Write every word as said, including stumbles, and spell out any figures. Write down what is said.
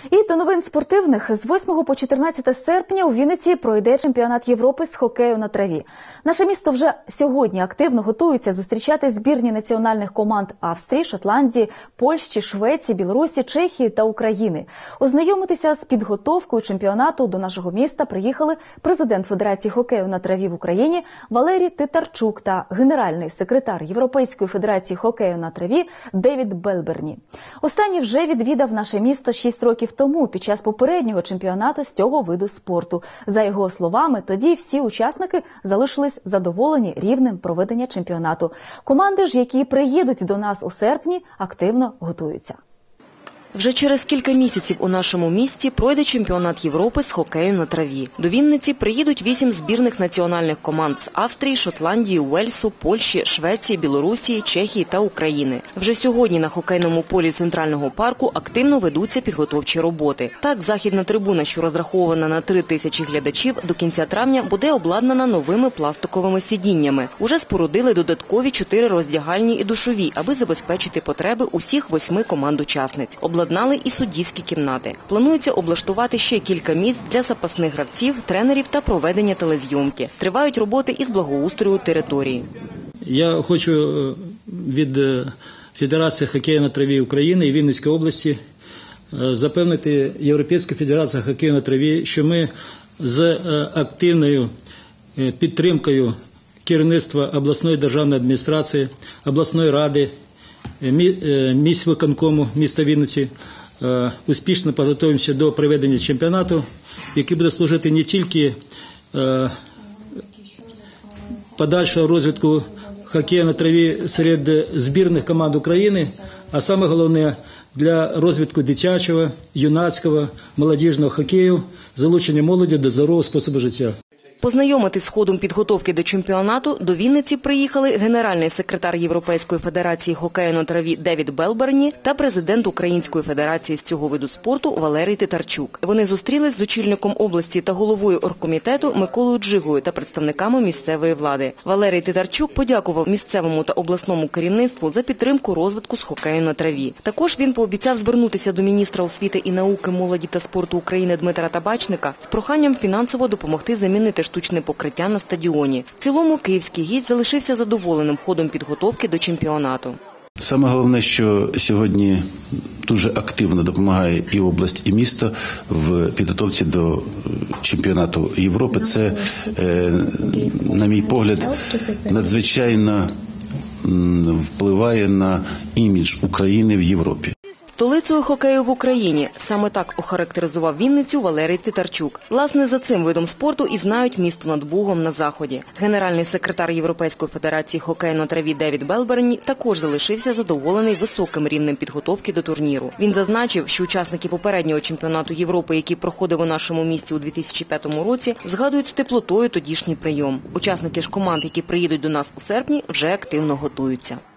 І до новин спортивних. З восьмого по чотирнадцяте серпня у Вінниці пройде чемпіонат Європи з хокею на траві. Наше місто вже сьогодні активно готується зустрічати збірні національних команд Австрії, Шотландії, Польщі, Швеції, Білорусі, Чехії та України. Ознайомитися з підготовкою чемпіонату до нашого міста приїхали президент Федерації хокею на траві в Україні Валерій Титарчук та генеральний секретар Європейської Федерації хокею на траві Девід Белберні. Останній вже відвідав наше місто шість років тому під час попереднього чемпіонату з цього виду спорту. За його словами, тоді всі учасники залишились задоволені рівнем проведення чемпіонату. Команди ж, які приїдуть до нас у серпні, активно готуються. Вже через кілька місяців у нашому місті пройде чемпіонат Європи з хокею на траві. До Вінниці приїдуть вісім збірних національних команд з Австрії, Шотландії, Уельсу, Польщі, Швеції, Білорусі, Чехії та України. Вже сьогодні на хокейному полі Центрального парку активно ведуться підготовчі роботи. Так, західна трибуна, що розрахована на три тисячі глядачів, до кінця травня буде обладнана новими пластиковими сидіннями. Уже спорудили додаткові чотири роздягальні і душові, аби забезпечити потреби усіх восьми команд-учасниць. Обладнали і суддівські кімнати. Планується облаштувати ще кілька місць для запасних гравців, тренерів та проведення телезйомки. Тривають роботи із благоустрою території. Я хочу від Федерації хокею на траві України і Вінницької області запевнити Європейську Федерацію хокею на траві, що ми з активною підтримкою керівництва обласної державної адміністрації, обласної ради, міськвиконкому міста Вінниці успішно підготуємося до проведення чемпіонату, який буде служити не тільки подальшого розвитку хокею на траві серед збірних команд України, а саме головне для розвитку дитячого, юнацького, молодіжного хокею, залучення молоді до здорового способу життя. Познайомитись з ходом підготовки до чемпіонату до Вінниці приїхали генеральний секретар Європейської Федерації хокею на траві Девід Белберні та президент Української Федерації з цього виду спорту Валерій Титарчук. Вони зустрілись з очільником області та головою оргкомітету Миколою Джигою та представниками місцевої влади. Валерій Титарчук подякував місцевому та обласному керівництву за підтримку розвитку з хокею на траві. Також він пообіцяв звернутися до міністра освіти і науки, молоді та спорту України Дмитра Табачника з проханням фінансово допомогти замінити штучне покриття на стадіоні. В цілому київський гість залишився задоволеним ходом підготовки до чемпіонату. Саме головне, що сьогодні дуже активно допомагає і область, і місто в підготовці до чемпіонату Європи. Це, на мій погляд, надзвичайно впливає на імідж України в Європі. Столицею хокею в Україні – саме так охарактеризував Вінницю Валерій Титарчук. Власне, за цим видом спорту і знають місто над Бугом на Заході. Генеральний секретар Європейської Федерації хокею на траві Девід Белберні також залишився задоволений високим рівнем підготовки до турніру. Він зазначив, що учасники попереднього чемпіонату Європи, який проходив у нашому місті у дві тисячі п'ятому році, згадують з теплотою тодішній прийом. Учасники ж команд, які приїдуть до нас у серпні, вже активно готуються.